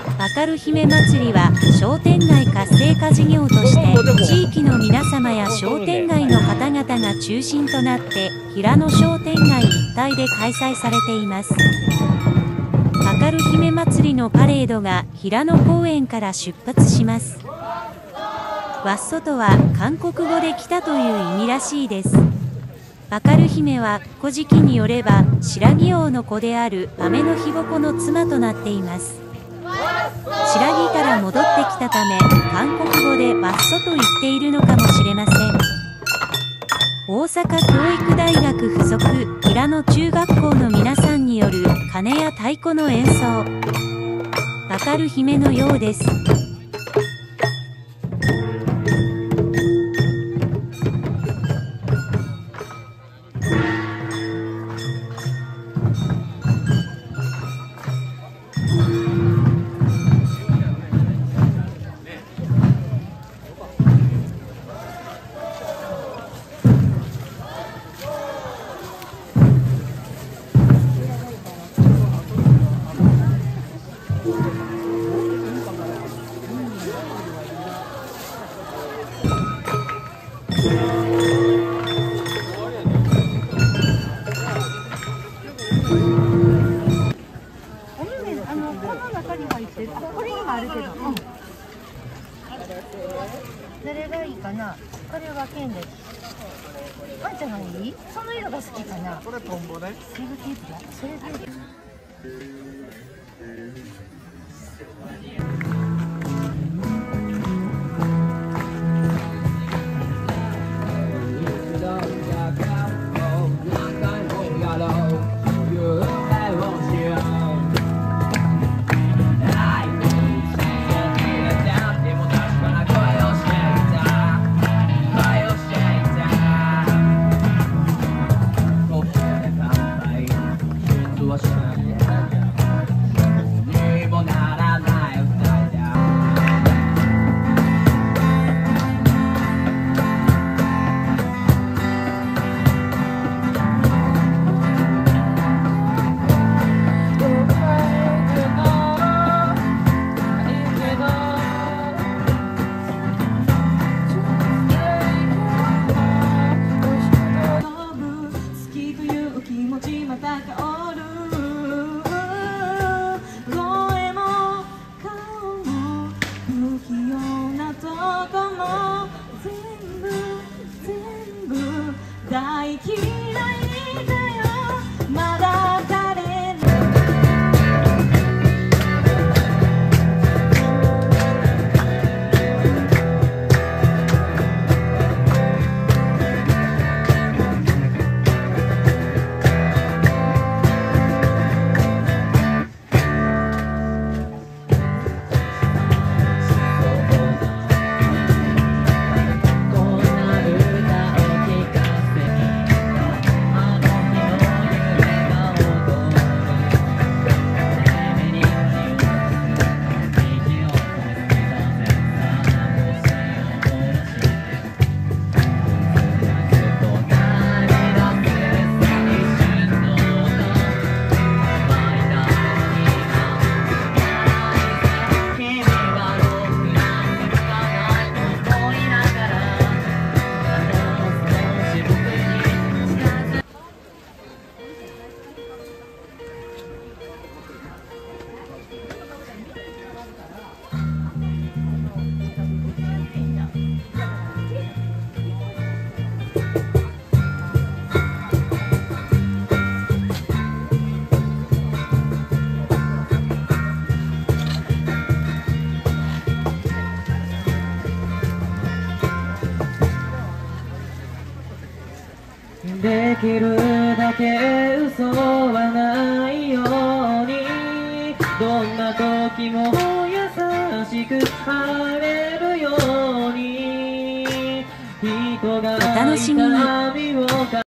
わかる姫祭りは商店街活性化事業として地域の皆様や商店街の方々が中心となって平野商店街一帯で開催されています。わかる姫祭りのパレードが平野公園から出発します。ワッソとは韓国語で来たという意味らしいです。わかる姫は古事記によれば白木王の子である雨の日子の妻となっています。白木から戻ってきたため韓国語でワッソと言っているのかもしれません。大阪教育大学附属平野中学校の皆さんによる鐘や太鼓の演奏、わかる姫のようです。 これ今あるけど、どれがいいかな。これは剣です。あんちゃんがいい？その色が好きかな。これトンボね。それがテープだ。それができるだけ嘘はないように、どんな時も優しくあれるように、人がお楽しみに。 痛みを